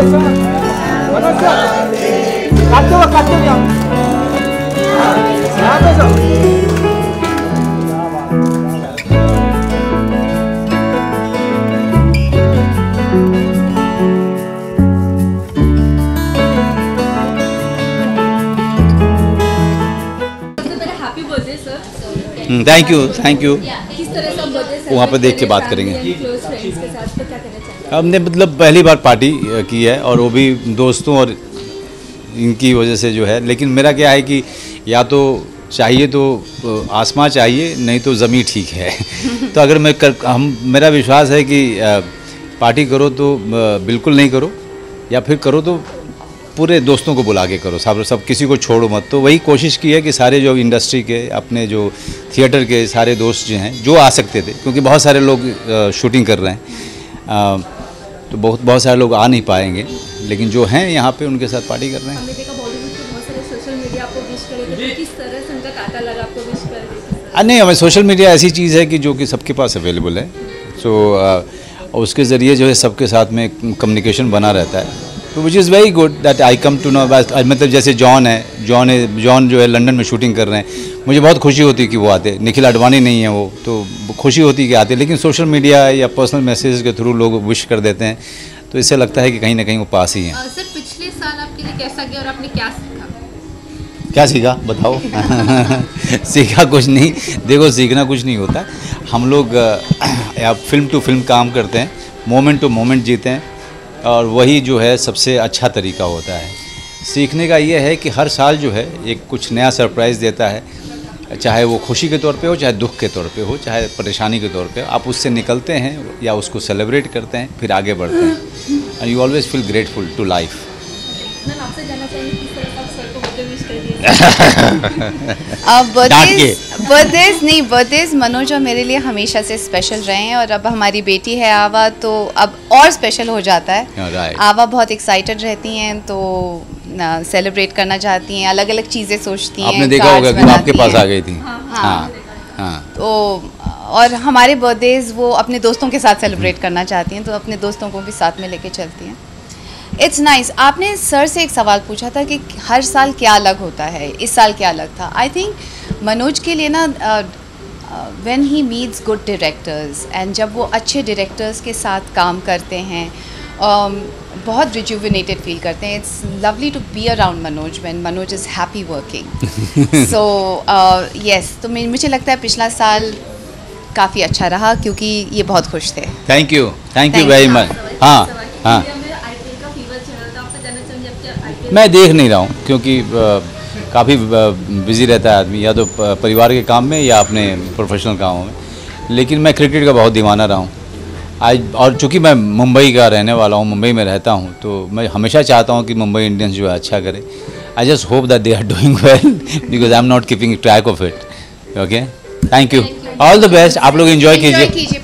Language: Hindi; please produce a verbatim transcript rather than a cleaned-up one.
थैंक यू थैंक यू वहाँ पर देख के बात करेंगे। हमने मतलब पहली बार पार्टी की है और वो भी दोस्तों और इनकी वजह से जो है, लेकिन मेरा क्या है कि या तो चाहिए तो आसमां चाहिए, नहीं तो ज़मीन ठीक है। तो अगर मैं कर हम मेरा विश्वास है कि पार्टी करो तो बिल्कुल नहीं करो, या फिर करो तो पूरे दोस्तों को बुला के करो, सब सब किसी को छोड़ो मत। तो वही कोशिश की है कि सारे जो इंडस्ट्री के अपने जो थिएटर के सारे दोस्त जो हैं जो आ सकते थे, क्योंकि बहुत सारे लोग शूटिंग कर रहे हैं, आ, तो बहुत बहुत सारे लोग आ नहीं पाएंगे, लेकिन जो हैं यहाँ पे उनके साथ पार्टी कर रहे हैं। नहीं, हमें सोशल मीडिया ऐसी चीज़ है कि जो कि सबके पास अवेलेबल है, सो उसके ज़रिए जो है सबके साथ में कम्युनिकेशन बना रहता है। तो which is very good that I come to know, मतलब जैसे जॉन है जॉन है जॉन जो है लंदन में शूटिंग कर रहे हैं, मुझे बहुत खुशी होती है कि वो आते। निखिल आडवाणी नहीं है वो, तो खुशी होती है कि आते, लेकिन सोशल मीडिया या पर्सनल मैसेज के थ्रू लोग विश कर देते हैं, तो इससे लगता है कि कहीं ना कहीं वो पास ही हैं। सर, पिछले साल आपके लिए कैसा गया और आपने क्या सीखा? क्या सीखा बताओ? सीखा कुछ नहीं, देखो सीखना कुछ नहीं होता। हम लोग फिल्म टू फिल्म काम करते हैं, मोमेंट टू मोमेंट जीते हैं, और वही जो है सबसे अच्छा तरीका होता है। सीखने का ये है कि हर साल जो है एक कुछ नया सरप्राइज़ देता है, चाहे वो खुशी के तौर पे हो, चाहे दुख के तौर पे हो, चाहे परेशानी के तौर पे। आप उससे निकलते हैं या उसको सेलिब्रेट करते हैं, फिर आगे बढ़ते हैं, and you always feel grateful to life. Birthdays नहीं बर्थडेज मनोज और मेरे लिए हमेशा से स्पेशल रहे हैं, और अब हमारी बेटी है आवा, तो अब और स्पेशल हो जाता है। right. आवा बहुत एक्साइटेड रहती हैं, तो सेलिब्रेट करना चाहती हैं, अलग अलग चीज़ें सोचती हैं। आपने देखा होगा कि वो आपके पास आ गई थी। हाँ हाँ। तो और हमारे बर्थडेज वो अपने दोस्तों के साथ सेलिब्रेट करना चाहती हैं, तो अपने दोस्तों को भी साथ में लेके चलती हैं। It's nice nice. आपने सर से एक सवाल पूछा था कि हर साल क्या अलग होता है, इस साल क्या अलग था। आई थिंक मनोज के लिए ना when he meets good directors, and जब वो अच्छे डायरेक्टर्स के साथ काम करते हैं, um, बहुत रिजुविनेटेड फील करते हैं। It's lovely to be around Manoj when Manoj is happy working. So yes, तो मुझे लगता है पिछला साल काफ़ी अच्छा रहा, क्योंकि ये बहुत खुश थे। Thank you thank you very much. हाँ हाँ, मैं देख नहीं रहा हूँ, क्योंकि काफ़ी बिज़ी रहता है आदमी, या तो परिवार के काम में या अपने प्रोफेशनल कामों में, लेकिन मैं क्रिकेट का बहुत दीवाना रहा हूँ आज। और चूँकि मैं मुंबई का रहने वाला हूँ, मुंबई में रहता हूँ, तो मैं हमेशा चाहता हूँ कि मुंबई इंडियंस जो है अच्छा करे। I just hope that they are doing well, because I am not keeping track of it. Okay, thank you, all the best. आप लोग एंजॉय कीजिए।